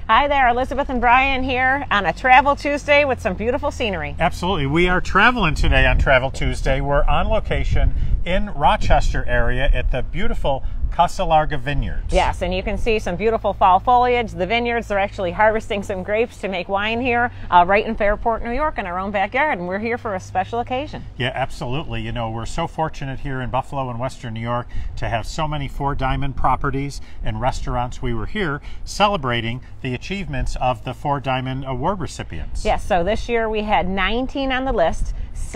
Hi there, Elizabeth and Brian here on a Travel Tuesday with some beautiful scenery. Absolutely. We are traveling today on Travel Tuesday. We're on location in Rochester area at the beautiful Casa Larga Vineyards. Yes, and you can see some beautiful fall foliage. The vineyards, they're actually harvesting some grapes to make wine here right in Fairport, New York in our own backyard, and we're here for a special occasion. Yeah, absolutely. You know, we're so fortunate here in Buffalo and Western New York to have so many Four Diamond properties and restaurants. We were here celebrating the achievements of the Four Diamond Award recipients. Yes, so this year we had 19 on the list,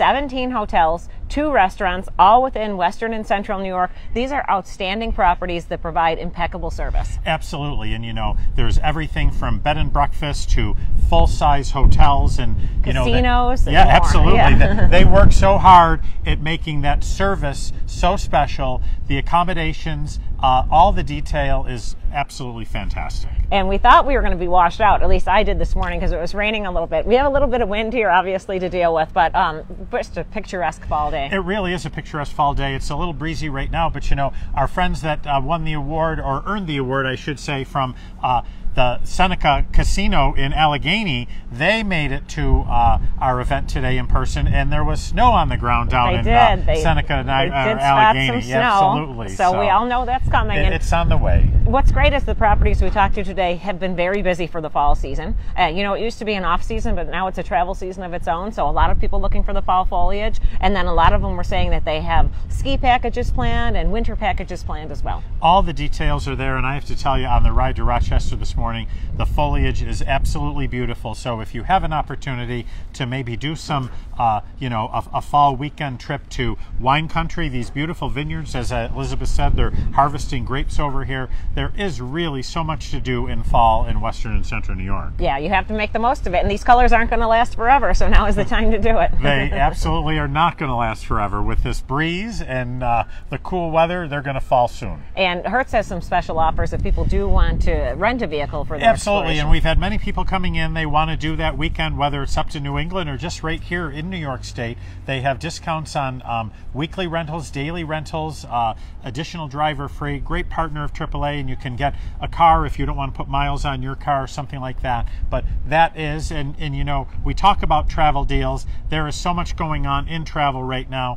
17 hotels, 2 restaurants, all within Western and Central New York. These are outstanding properties that provide impeccable service. Absolutely, and you know, there's everything from bed and breakfast to full-size hotels and casinos. Yeah, more. absolutely. Yeah. They work so hard at making that service so special. The accommodations, all the detail is absolutely fantastic. And we thought we were going to be washed out. At least I did this morning because it was raining a little bit. We have a little bit of wind here, obviously, to deal with, but just a picturesque fall day. It really is a picturesque fall day. It's a little breezy right now, but you know, our friends that won the award, or earned the award, I should say, from the Seneca Casino in Allegheny, they made it to our event today in person, and there was snow on the ground down in Seneca and Allegheny. Some snow, absolutely. So we all know that's coming. It's on the way. What's great is the properties we talked to today have been very busy for the fall season. You know, it used to be an off season, but now it's a travel season of its own. So a lot of people looking for the fall foliage, and then a lot of them were saying that they have ski packages planned and winter packages planned as well. All the details are there, and I have to tell you, on the ride to Rochester this morning, the foliage is absolutely beautiful. So if you have an opportunity to maybe do some, you know, a fall weekend trip to wine country, these beautiful vineyards, as Elizabeth said, they're harvesting grapes over here. There is really so much to do in fall in Western and Central New York. Yeah, you have to make the most of it, and these colors aren't going to last forever, so now is the time to do it. They absolutely are not going to last forever. With this breeze and the cool weather, they're going to fall soon. And Hertz has some special offers if people do want to rent a vehicle for their Absolutely, and we've had many people coming in. They want to do that weekend, whether it's up to New England or just right here in New York State. They have discounts on weekly rentals, daily rentals, additional driver free, great partner of AAA, and you can get a car if you don't want to put miles on your car or something like that. But that is, and you know, we talk about travel deals. There is so much going on in travel right now.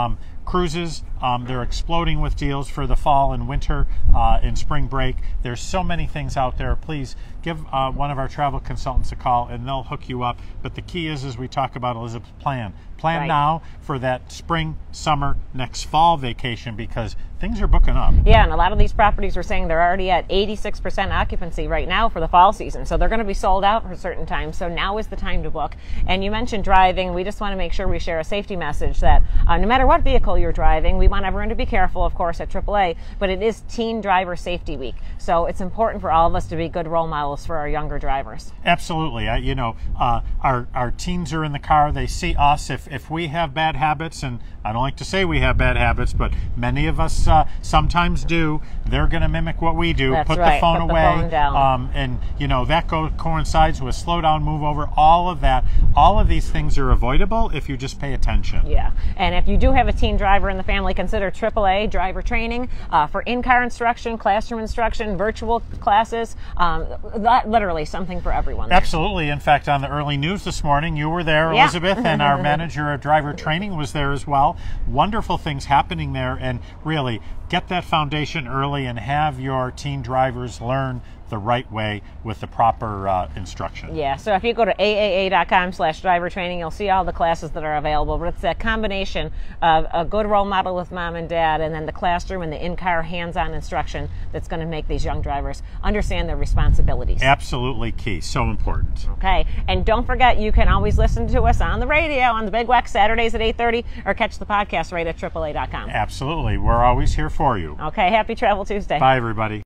Cruises, they're exploding with deals for the fall and winter and spring break. There's so many things out there. Please give one of our travel consultants a call and they'll hook you up. But the key is, as we talk about, Elizabeth, plan right now for that spring, summer, next fall vacation, because things are booking up. Yeah, and a lot of these properties were saying they're already at 86% occupancy right now for the fall season. So they're going to be sold out for certain times. So now is the time to book. And you mentioned driving. We just want to make sure we share a safety message that no matter what vehicle you're driving, we want everyone to be careful, of course, at AAA, but it is Teen Driver Safety Week. So it's important for all of us to be good role models for our younger drivers. Absolutely. You know, our teens are in the car. They see us. If we have bad habits, and I don't like to say we have bad habits, but many of us sometimes do, they're going to mimic what we do. That's put right. the phone Put away. the phone down. And, you know, that coincides with slow down, move over, all of that. All of these things are avoidable if you just pay attention. Yeah. And if you do have a teen driver in the family, consider AAA driver training for in-car instruction, classroom instruction, virtual classes, literally something for everyone there. Absolutely. In fact, on the early news this morning, you were there, Elizabeth, and our manager of driver training was there as well. Wonderful things happening there, and really get that foundation early and have your teen drivers learn the right way with the proper instruction. Yeah, so if you go to aaa.com/driver training, you'll see all the classes that are available. But it's that combination of a good role model with mom and dad, and then the classroom and the in-car hands-on instruction that's going to make these young drivers understand their responsibilities. Absolutely key. So important. Okay, and don't forget, you can always listen to us on the radio on the Big Wax Saturdays at 8:30, or catch the podcast right at AAA.com. Absolutely. We're always here for you. Okay, happy Travel Tuesday. Bye, everybody.